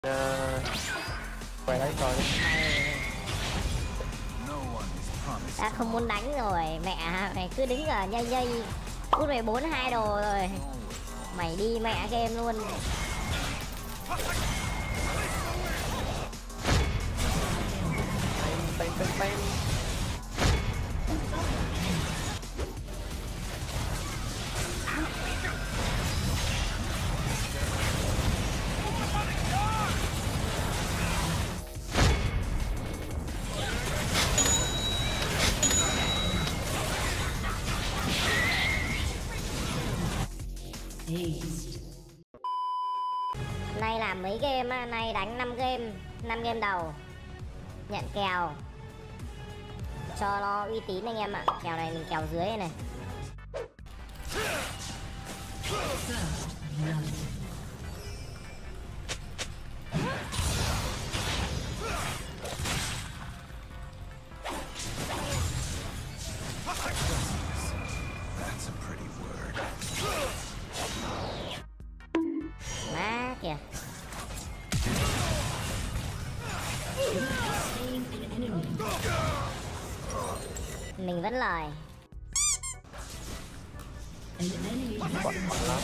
quay lấy coi đi. Ta không muốn đánh rồi, mẹ mày cứ đứng ở nhây nhây. Cút mày 4-2 đồ rồi. Mày đi mẹ game luôn. Bang. Nay làm mấy game á, nay đánh 5 game đầu. Nhận kèo cho nó uy tín anh em ạ. Kèo này mình kèo dưới này. Má kìa. Mình vẫn lời. Bật lắm.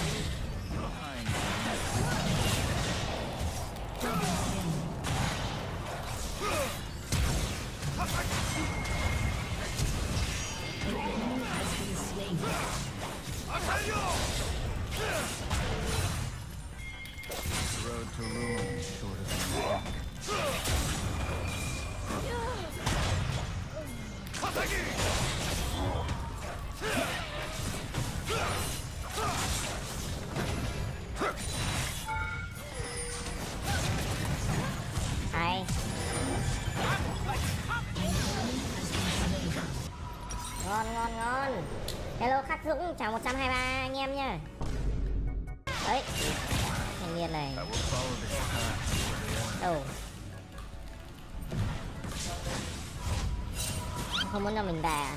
Road to ruin short of Hay. Ngon. Hello Khắc Dũng, chào 123 anh em nha. Đấy. Thanh niên này. Đâu. Không muốn cho mình đà.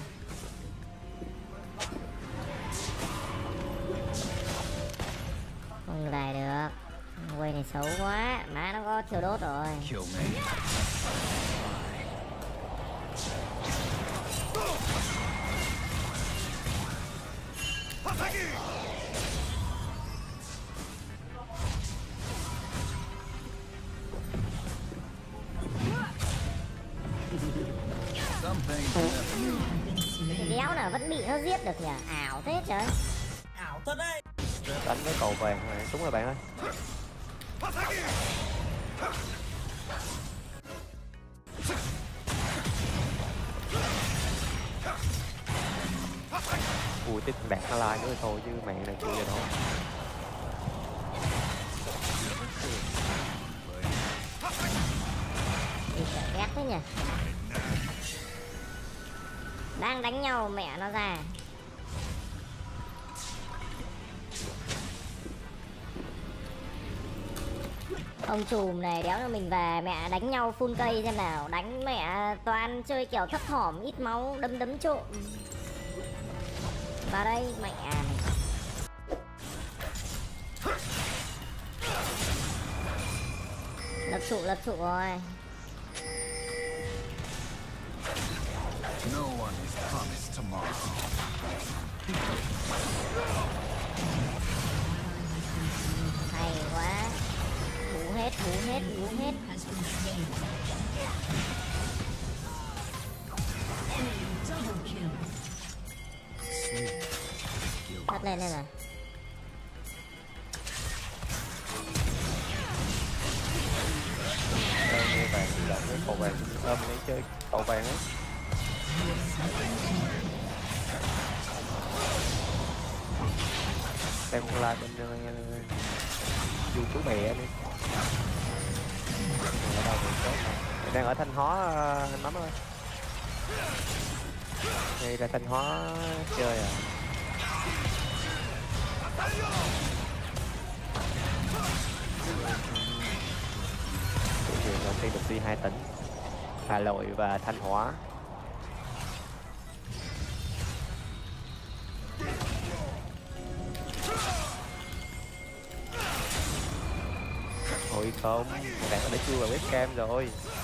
Không đài được. Quay này xấu quá. Má nó có thiêu đốt rồi. Đéo nào vẫn bị nó giết được nhỉ? Ảo thế trời. Ảo thật đấy. Đánh với cầu vàng này, đúng rồi bạn ơi. Ui cái thằng Đạt nó like nữa thôi chứ mẹ này chưa vậy đâu. Thì sợ ghét thế nhỉ. Đang đánh nhau mẹ nó ra. Ông trùm này đéo cho mình về mẹ đánh nhau full cây xem nào. Đánh mẹ toàn chơi kiểu thấp thỏm ít máu đấm trộm. Vào đây mẹ này. Lập trụ rồi. no one is promised tomorrow. Hay quá. Bú hết. Bắt lên đây này. Nghe vàng đi lại với cầu vàng ôm lấy chơi cầu vàng ấy. Xem con like bên YouTube mẹ đi. Ở đâu mình tốt này. Mình đang ở Thanh Hóa anh Mắm ơi. Đây là Thanh Hóa chơi à. Chuyện đầu tiên được đi 2 tỉnh Hà Nội và Thanh Hóa. Ôi biết không, bạn đã chui vào webcam rồi.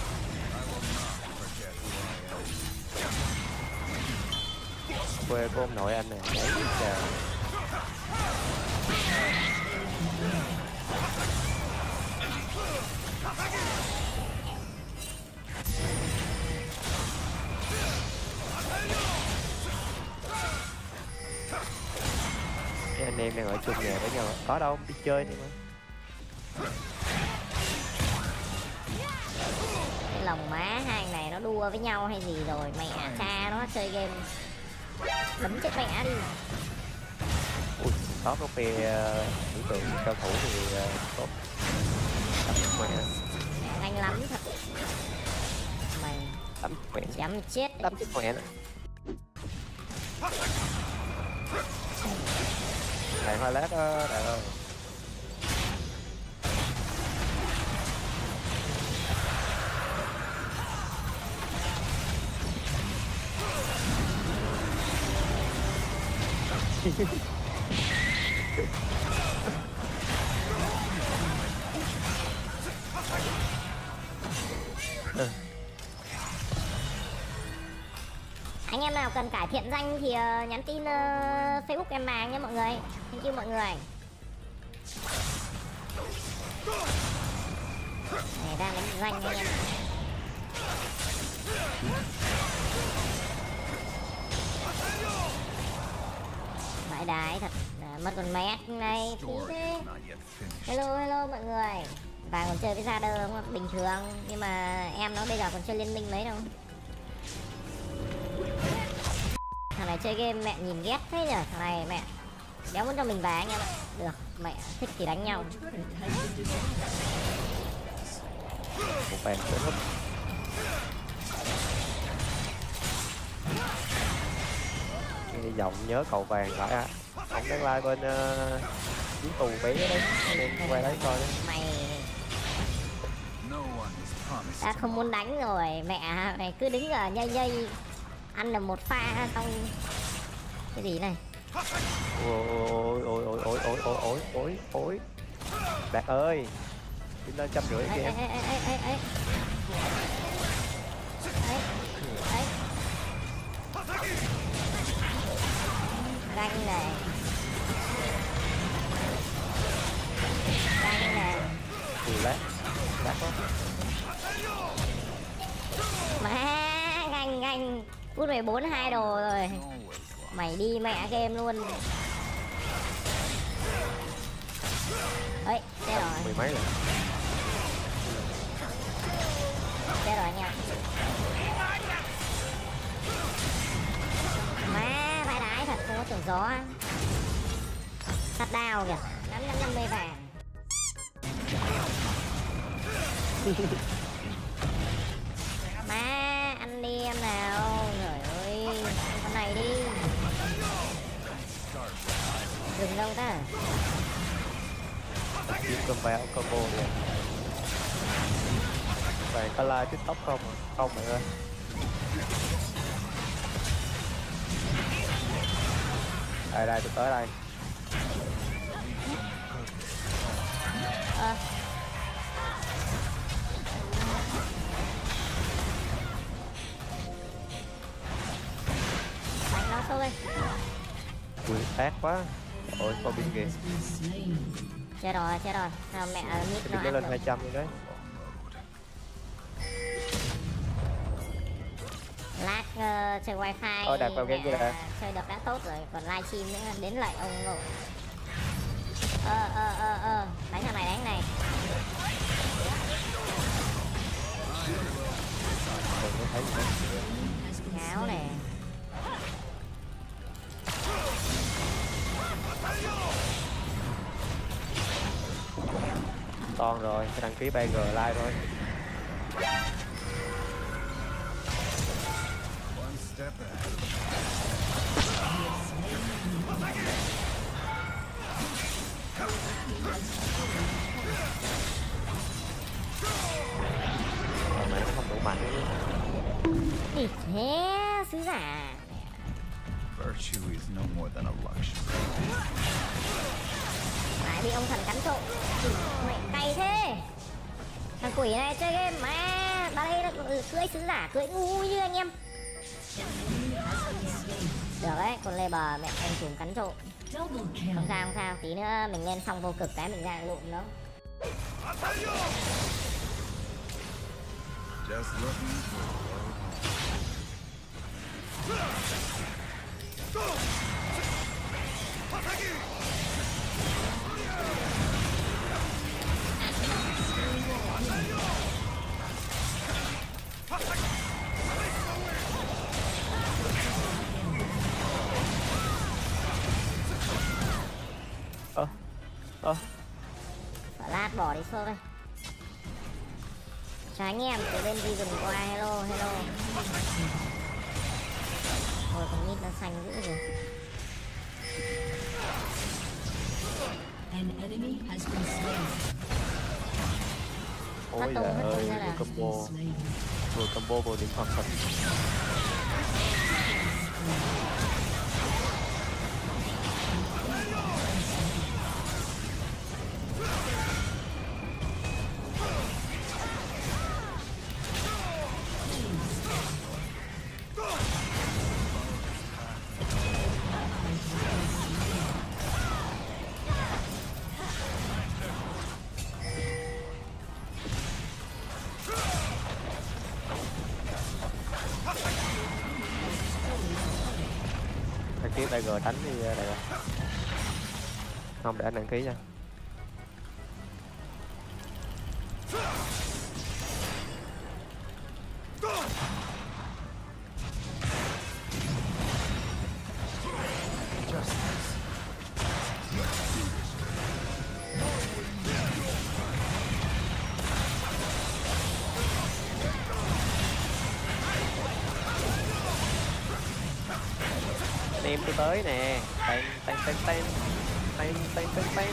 Quê của ông nội anh này, đấy trời. Cái anh em đang ở chung nhà với nhau, có đâu đi chơi thôi mà. Cái lồng má hai này nó đua với nhau hay gì rồi, mẹ cha nó chơi game đấm chết mẹ đi. Ui, có phe biểu tượng cao thủ thì tốt. Mẹ Nhanh lắm thật. Mày tắm mẹ dám chết. tắm chết mẹ nữa. Này hoa lát đó, trời ơi. Anh em nào cần cải thiện danh thì nhắn tin Facebook em màng nha mọi người. Thank you mọi người. Này đang đánh danh anh em. Vãi đái thật. Mất con mét này phí thế. Hello mọi người. Và còn chơi với Radar đúng không? Bình thường. Nhưng mà em nó bây giờ còn chơi liên minh mấy đâu. Thằng này chơi game mẹ nhìn ghét thế nhở. Thằng này mẹ đéo muốn cho mình về anh em ạ. Được, mẹ thích thì đánh nhau. Một bàn kết thúc. Cái giọng nhớ cậu vàng phải à. Ông đang like bên chiến tù bé đấy, nên quay đấy coi đấy. Mày No one is promised ta không muốn đánh rồi. Mẹ mày cứ đứng ở nhây ăn được một pha xong. Cái gì này? Ôi ôi ôi ôi ôi ôi ôi ôi ôi. Đạt ơi, đi lên 150 kìa em. Ganh này. Ganh này. Lát quá. Má ganh phút 14 2 đồ rồi. always lost. Mày đi mẹ game luôn. Ơi, chết rồi. Mười mấy rồi. Chết rồi nha. Má vãi đái thật, không có tưởng gió. Sắt đao kìa. 550 vàng. Má ăn đi em nào. Trời ơi, ăn con này đi. Đừng đâu ta. Kiếm cơm béo combo kìa. Bạn có like TikTok không à? Không bạn ơi. Đây tôi tới đây. Đánh nó sâu lên. Ui ác quá. Ôi con biến kìa. Chết rồi. Sao mẹ mít nó Nó ăn lên được. 200 rồi đấy. Lát chơi wifi đặt vào game kia đã. chơi được đã tốt rồi, còn livestream nữa đến lại ông nội. Đánh thằng này này. Còn có thấy gì nữa. Ngáo này. Con rồi, phải đăng ký 3G like thôi. One step ahead. Mà nó không đủ mạnh ấy. Đi thế sứ giả. Virtue is no more than a luxury. Lại bị ông thần cắn trộm. Mày cay thế. Thằng quỷ này chơi game mà bà đây là cưỡi sứ giả, cưỡi ngu như anh em. Được đấy, con lê bờ mẹ anh trùm cắn trộm. Không sao, tí nữa mình lên xong vô cực cái mình ra lụm nó. Just looking for a Lát bỏ đi xô đây. Chào anh em từ bên Vision qua. Hello. Ôi con mít nó xanh dữ rồi. An enemy has been slain. Ôi giời ơi, vừa combo vừa điện thoại thật. Thằng kia tay G đánh đi này rồi. Không, để anh đăng ký nha. Em tôi tới nè. Tên.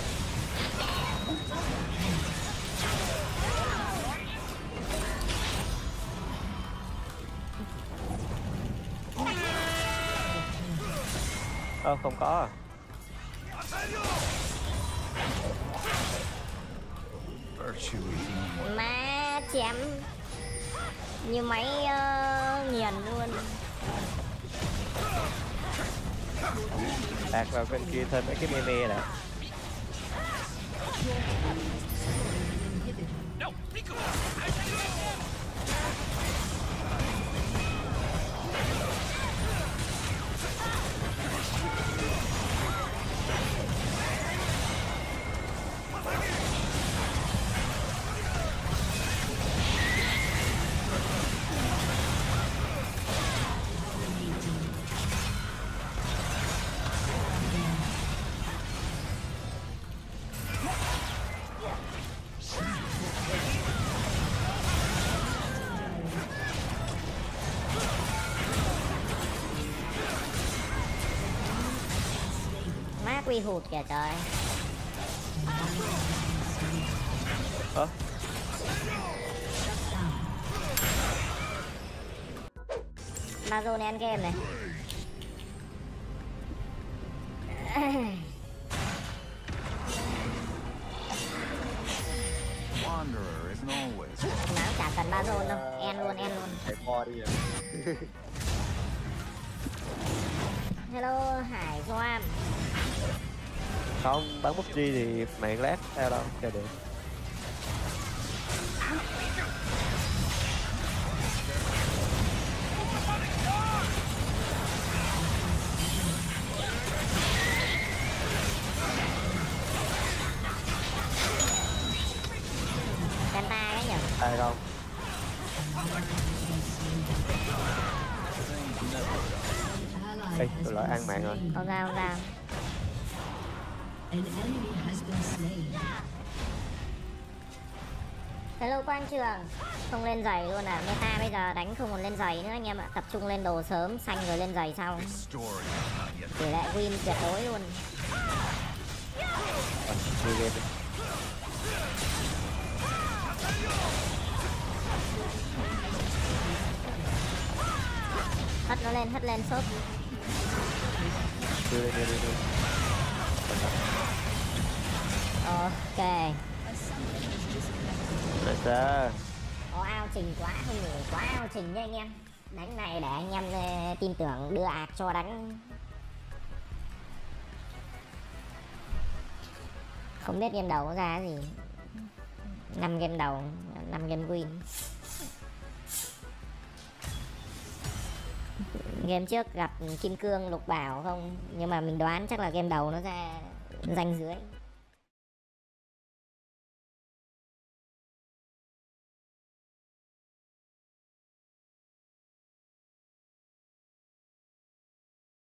Không có. Má chém như máy nghiền luôn. Đạt vào bên kia thêm mấy cái meme nè. Má quy hụt kìa trời. Amazon end game này. wanderer isn't always. Máu chả cần Amazon đâu, end luôn. Chạy bo đi rồi. Hello Hải Doan. Không, bắn PUBG thì mạng lát theo đâu, chơi được. Canta cái nhỉ? Ai không? Ê, tôi lại ăn mạng rồi. Không ra. An enemy has been slain. Hello Quang Trường. Không lên giày luôn à? Meta bây giờ đánh không còn lên giày nữa anh em ạ. Tập trung lên đồ sớm, xanh rồi lên giày sau. Tỷ lệ win tuyệt đối luôn. Đi game đi. Hất nó lên sốt. Đưa đi. Ok. Nice. Có ao trình quá, không ngủ quá ao trình nha anh em. Đánh này để anh em tin tưởng đưa ạc cho đánh. Không biết game đầu có ra cái gì. 5 game đầu, 5 game win. Game trước gặp Kim Cương Lục Bảo không, nhưng mà mình đoán chắc là game đầu nó ra danh dưới.